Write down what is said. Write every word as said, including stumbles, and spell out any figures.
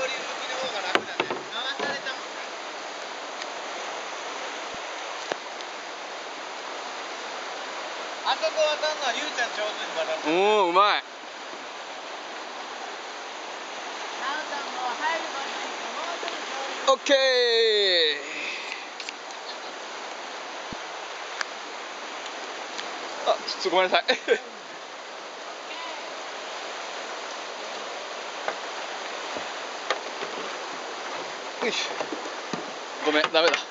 流向きの方が楽だね。回されたもん。あそこ渡るのはゆうちゃん上手に渡る。 おお、うまい。オッケー。あ、ちょっとごめんなさい。よいしょ。ごめん、ダメだ。